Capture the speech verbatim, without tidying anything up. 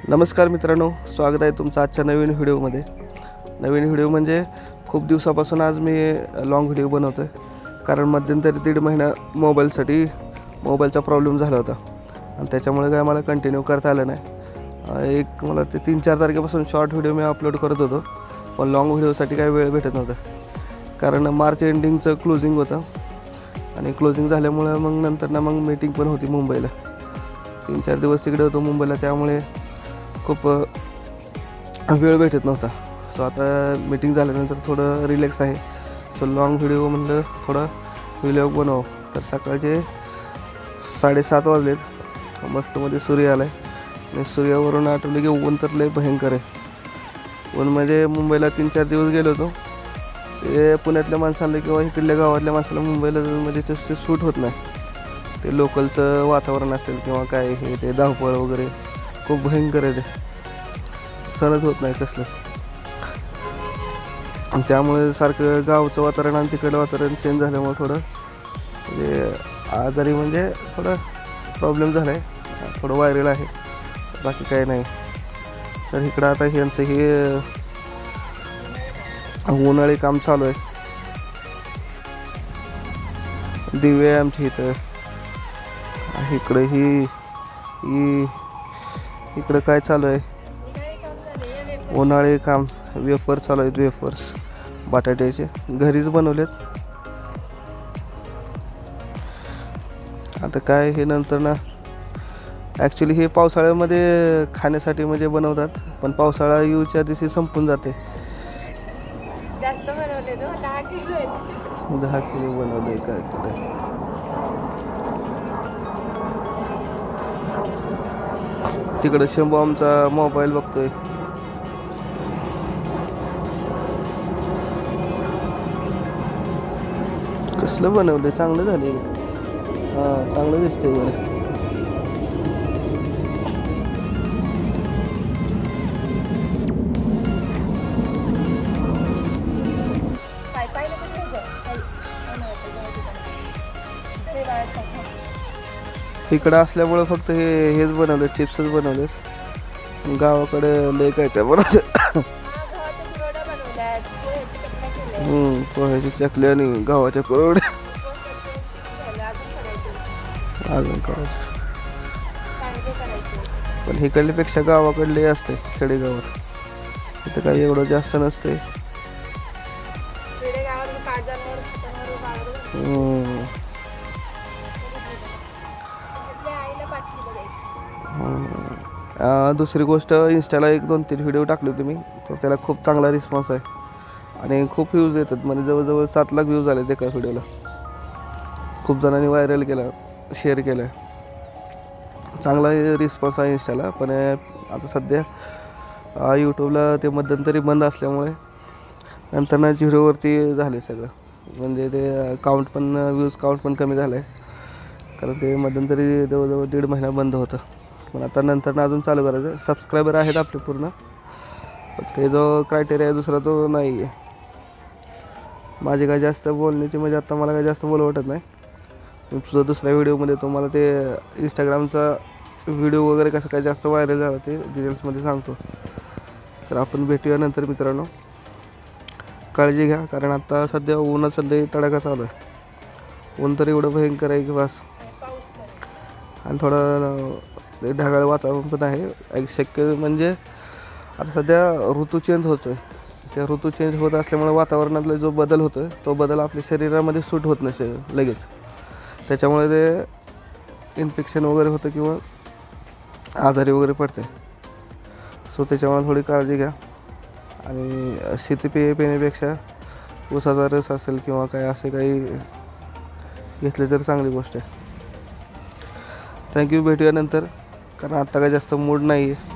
नमस्कार मित्रांनो, स्वागत आहे तुमचं आजच्या नवीन व्हिडिओमध्ये। नवीन व्हिडिओ म्हणजे खूप दिवसापासून आज मी लॉंग व्हिडिओ बनवतो आहे, कारण मध्यंतरी दीड महिना मोबाईलसाठी मोबाईलचा प्रॉब्लेम झाला होता आणि त्याच्यामुळे काय मला कंटिन्यू करता आलं नाही। एक मला ते तीन चार तारखेपासून शॉर्ट व्हिडिओ मी अपलोड करत होतो, पण लॉंग व्हिडिओसाठी काही वेळ भेटत नव्हता, कारण मार्च एंडिंगचं क्लोजिंग होतं आणि क्लोजिंग झाल्यामुळे मग नंतर ना मग मीटिंग पण होती मुंबईला। तीन चार दिवस तिकडे होतो मुंबईला, त्यामुळे खूप वेळ भेटत नव्हता। सो आता मीटिंग झाल्यानंतर थोडं रिलॅक्स आहे। सो लॉंग व्हिडिओ म्हणलं थोडा व्हिडिओ बनव। तर सकाळचे साडेसात वाजलेत, मस्तमध्ये सूर्य आला आहे आणि सूर्यावरून आठवलं की ऊन तर लय भयंकर आहे। ऊन म्हणजे मुंबईला तीन चार दिवस गेलो होतो, ते पुण्यातल्या माणसाला किंवा इकडल्या गावातल्या माणसाला मुंबईला म्हणजे ते सूट होत नाही। ते लोकलचं वातावरण असेल किंवा काय हे ते धावपळ वगैरे खूप भयंकर आहे, ते सहनच होत नाही कसलंच। त्यामुळे सारखं गावचं वातावरण आणि तिकडलं वातावरण चेंज झाल्यामुळे थोडं म्हणजे आजारी म्हणजे थोडं प्रॉब्लेम झाला आहे, थोडं व्हायरल आहे, बाकी काही नाही। तर इकडं आता ह्यांचं हे उन्हाळी काम चालू आहे। दिवे आहे आमच्या इथं, इकडं ही ही इकडं काय चालू आहे, उन्हाळी काम वेफर चालू आहेत, वेफर्स बटाट्याचे घरीच बनवलेत। आता काय हे नंतर ना ॲक्च्युली हे पावसाळ्यामध्ये खाण्यासाठी म्हणजे बनवतात, पण पावसाळा येऊच्या दिवशी संपून जाते। जास्त बनवले तो दहा किलो आहेत, दहा किलो बनवले काय काय। तिकडे शंभू आमचा मोबाईल बघतोय। कसलं बनवले, चांगलं झाले, हां चांगलं दिसतंय वगैरे। इकडं असल्यामुळे फक्त हे हेच बनवले, चिप्सच बनवले। गावाकडे लय काय काय बनवले, हम्म पोह्याची चकली आणि गव्हाच्या कुरवड्या अजून करायचं। पण इकडल्यापेक्षा गावाकडले असते खेडेगावात, इथं काही एवढं जास्त नसते। दुसरी गोष्ट, इंस्टाला एक दोन तीन व्हिडिओ टाकले होते मी, तर त्याला खूप चांगला रिस्पॉन्स आहे आणि खूप व्ह्यूज येतात। म्हणजे जवळजवळ सात लाख व्ह्यूज आले एका व्हिडिओला। खूप जणांनी व्हायरल केला, शेअर केलं, चांगला रिस्पॉन्स आहे इंस्टाला। पण आता सध्या यूट्यूबला ते मध्यंतरी बंद असल्यामुळे नंतर ना झिरोवरती झाले सगळं, म्हणजे ते काउंट पण व्ह्यूज काउंट पण कमी झालं आहे, कारण ते मध्यंतरी जवळजवळ दीड महिना बंद होतं। पण आता नंतर ना अजून चालू करायचं। सबस्क्रायबर आहेत आपले पूर्ण, पण ते जो क्रायटेरिया आहे दुसरा तो नाही आहे। माझी काय जास्त बोलण्याची म्हणजे आता मला काय जास्त बोलू वाटत नाही। तुझा दुसऱ्या व्हिडिओमध्ये तुम्हाला ते इंस्टाग्रामचा व्हिडिओ वगैरे कसं काय जास्त व्हायरल झाला ते डिटेल्समध्ये सांगतो। तर आपण भेटूया नंतर मित्रांनो, काळजी घ्या, कारण आता सध्या ऊनाचा लय तडाखा चालू आहे। ऊन तर एवढं भयंकर आहे की बस, आणि थोडं ढगाळ वातावरण पण आहे। शक्य म्हणजे आता सध्या ऋतू चेंज होतो आहे, त्या ऋतू चेंज होत असल्यामुळे वातावरणातला जो बदल होतो आहे तो बदल आपल्या शरीरामध्ये सूट होत नसेल लगेच, त्याच्यामुळे ते इन्फेक्शन वगैरे होतं किंवा आजारी वगैरे पडते। सो त्याच्यामुळे थोडी काळजी घ्या, आणि शीतपेय पिण्यापेक्षा ऊसाचा रस असेल किंवा काय असे काही घेतले तर चांगली गोष्ट आहे। थँक्यू, भेटूया नंतर, कारण आत्ता काय जास्त मूड नाही आहे।